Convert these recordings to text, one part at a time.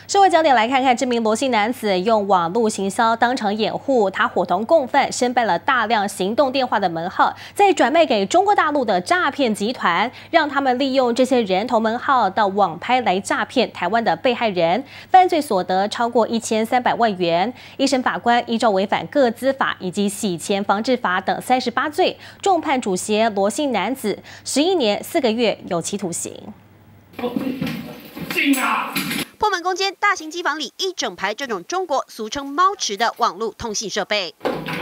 社会焦点来看看，这名罗姓男子用网络行销当成掩护，他伙同共犯申办了大量行动电话的门号，再转卖给中国大陆的诈骗集团，让他们利用这些人头门号到网拍来诈骗台湾的被害人，犯罪所得超过1300万元。一审法官依照违反个资法以及洗钱防治法等38罪，重判主嫌罗姓男子11年4个月有期徒刑。 进啊！ 破门攻坚，大型机房里一整排这种中国俗称猫池的网络通信设备。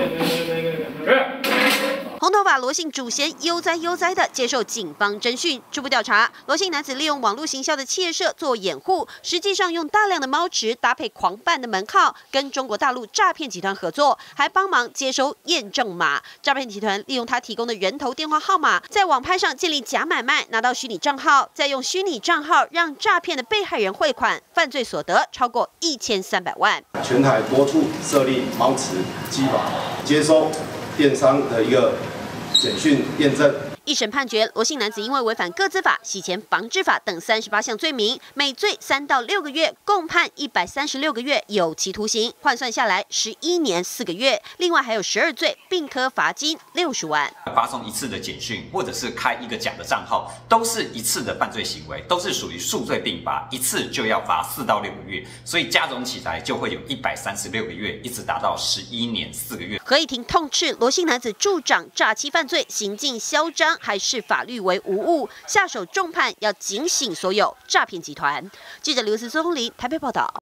红头发罗姓主嫌悠哉的接受警方侦讯。初步调查，罗姓男子利用网络行销的企业社做掩护，实际上用大量的猫池搭配狂办的门号，跟中国大陆诈骗集团合作，还帮忙接收验证码。诈骗集团利用他提供的人头电话号码，在网拍上建立假买卖，拿到虚拟账号，再用虚拟账号让诈骗的被害人汇款，犯罪所得超过1300万。 全台多处设立猫池机房，接收电商的一个简讯验证。 一审判决，罗姓男子因为违反个资法、洗钱防治法等38项罪名，每罪3到6个月，共判136个月有期徒刑，换算下来11年4个月。另外还有12罪，并科罚金60万。 发送一次的简讯，或者是开一个假的账号，都是一次的犯罪行为，都是属于数罪并罚，一次就要罚4到6个月，所以加总起来就会有136个月，一直达到11年4个月。 合议庭痛斥罗姓男子助长诈欺犯罪，行径嚣张，还视法律为无物，下手重判，要警醒所有诈骗集团。记者刘思松、林台北报道。